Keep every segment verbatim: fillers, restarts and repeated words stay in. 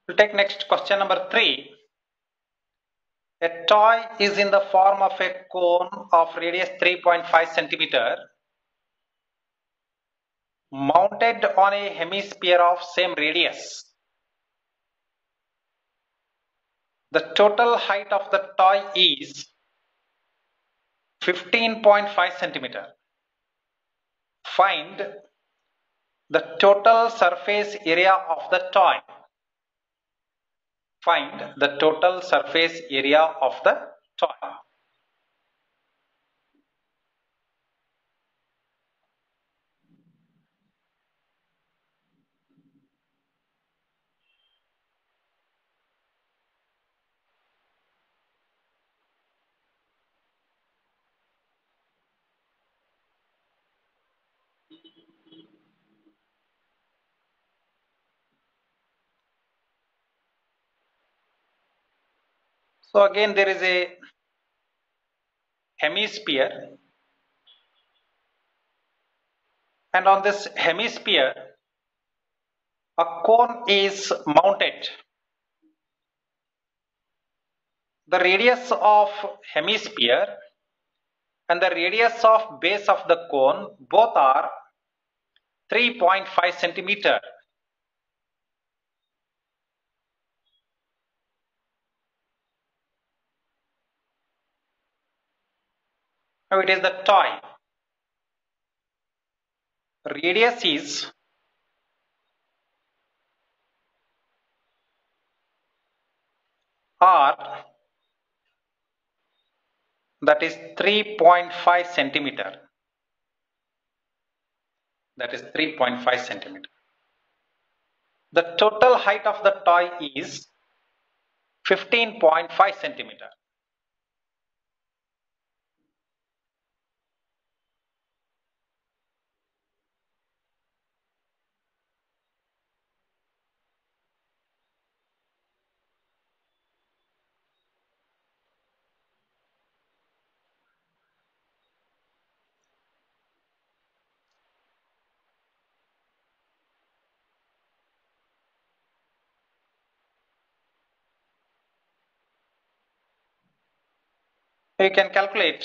We'll take next question number three. A toy is in the form of a cone of radius three point five centimeter mounted on a hemisphere of same radius. The total height of the toy is fifteen point five centimeter. Find the total surface area of the toy. Find the total surface area of the toy. So again there is a hemisphere, and on this hemisphere a cone is mounted. The radius of hemisphere and the radius of base of the cone both are three point five centimeter. Now it is the toy. Radius is R, that is three point five centimeter. That is three point five centimeter. The total height of the toy is fifteen point five centimeter. You can calculate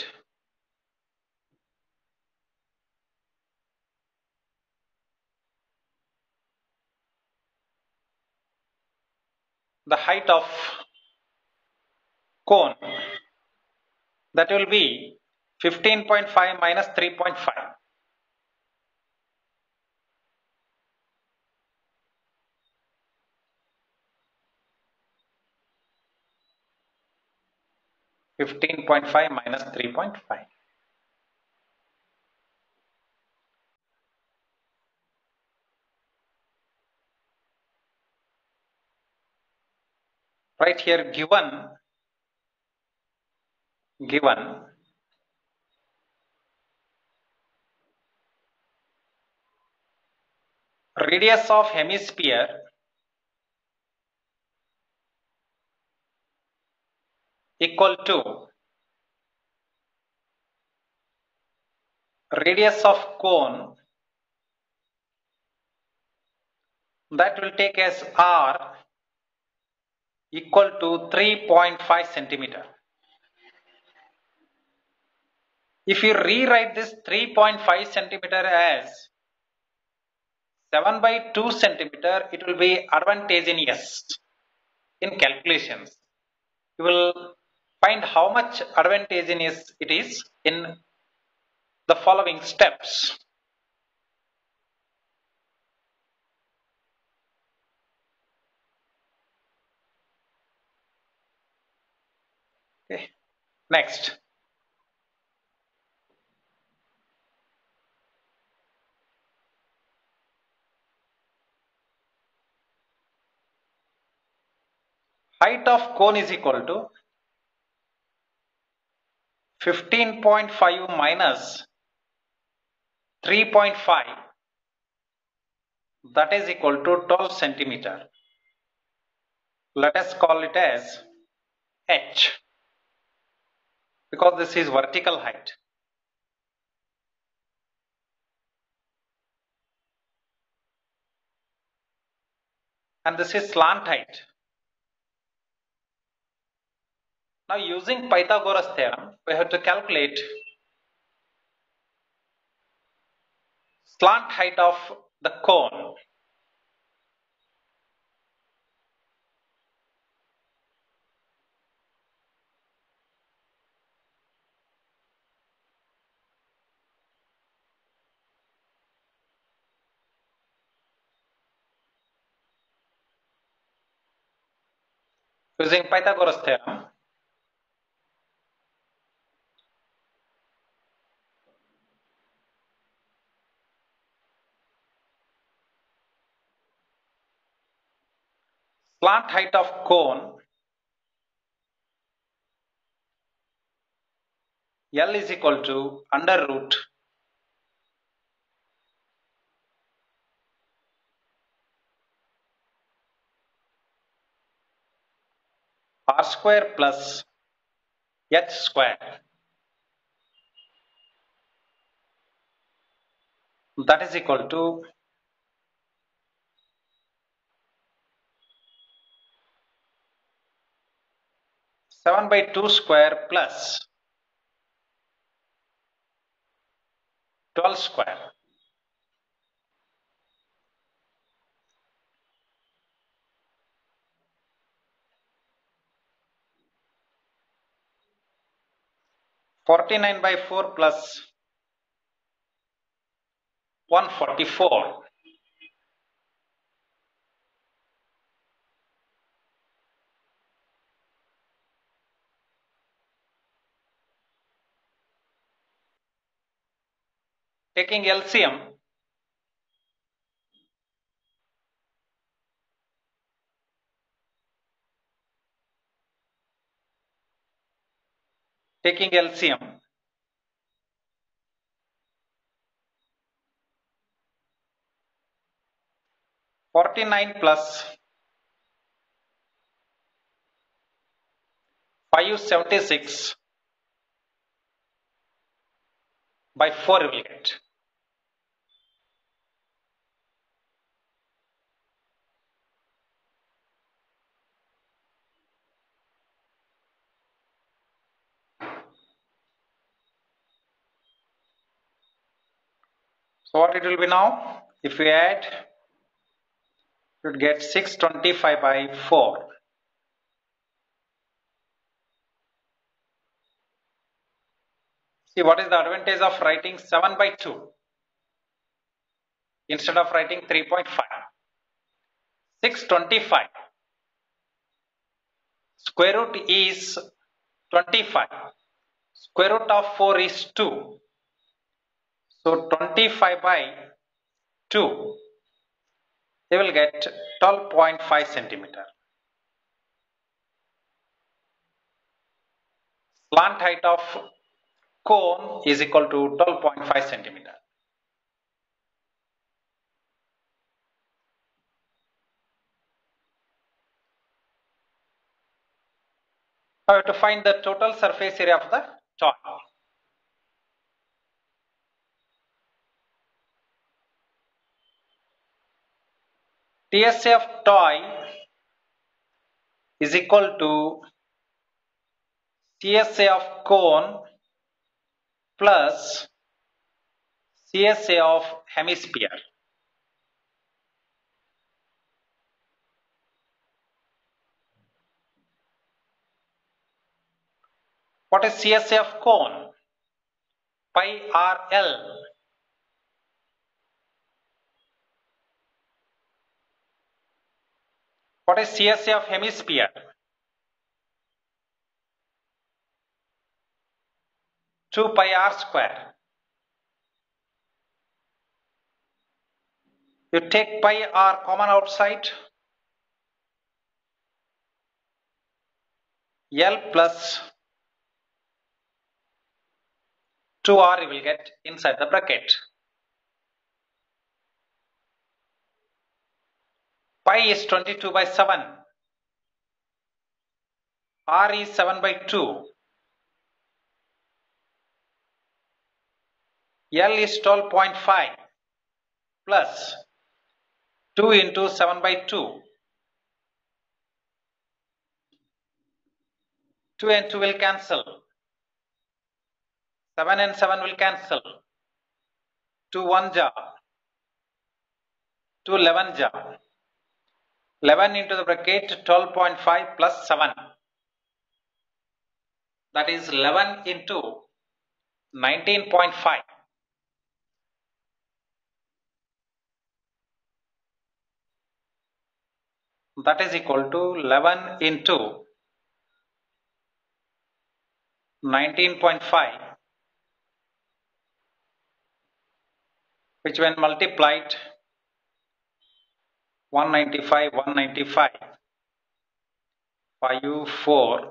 the height of cone. That will be fifteen point five minus three point five. fifteen point five minus three point five. Right here given given radius of hemisphere equal to radius of cone, that will take as R equal to three point five centimeter. If you rewrite this three point five centimeter as seven by two centimeter, it will be advantageous in calculations. You will find how much advantageous it is in the following steps. Okay. Next, height of cone is equal to fifteen point five minus three point five, that is equal to twelve centimeter. Let us call it as H, because this is vertical height. and this is slant height. Now using Pythagoras theorem, we have to calculate slant height of the cone. Using Pythagoras theorem, slant height of cone L is equal to under root R square plus H square. That is equal to seven by two square plus twelve square. forty-nine by four plus one forty-four. Taking L C M, taking L C M, forty-nine plus five seventy-six by four you will get. So what it will be now? If we add, you would get six twenty-five by four. See, what is the advantage of writing seven by two instead of writing three point five? six twenty-five. Square root is twenty-five. Square root of four is two. So twenty-five by two, they will get twelve point five centimeter. Slant height of cone is equal to twelve point five centimeter. Now we have to find the total surface area of the toy. T S A of toy is equal to C S A of cone plus C S A of hemisphere. What is C S A of cone? Pi R L. What is C S A of hemisphere? two pi r square. You take pi r common outside. L plus two r you will get inside the bracket. Pi is twenty-two by seven. R is seven by two. L is twelve point five plus two into seven by two. two and two will cancel. seven and seven will cancel. two one ja. two eleven ja. eleven into the bracket twelve point five plus seven. That is eleven into nineteen point five. That is equal to eleven into nineteen point five, which when multiplied one ninety-five, one ninety-five, five, four,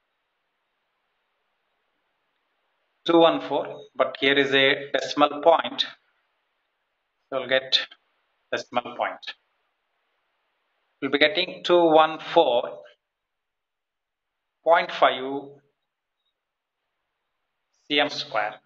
two hundred fourteen, but here is a decimal point, so we'll get decimal point. We'll be getting two hundred fourteen point five cm square.